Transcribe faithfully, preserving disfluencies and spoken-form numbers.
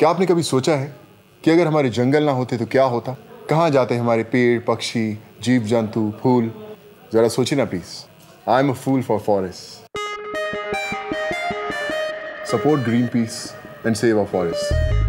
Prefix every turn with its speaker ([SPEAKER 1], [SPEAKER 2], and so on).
[SPEAKER 1] क्या आपने कभी सोचा है कि अगर हमारे जंगल ना होते तो क्या होता? कहाँ जाते हमारे पेड़, पक्षी, जीव जंतु, फूल? जरा सोचिए ना please. I am a fool for forest. Support Greenpeace and save our forest.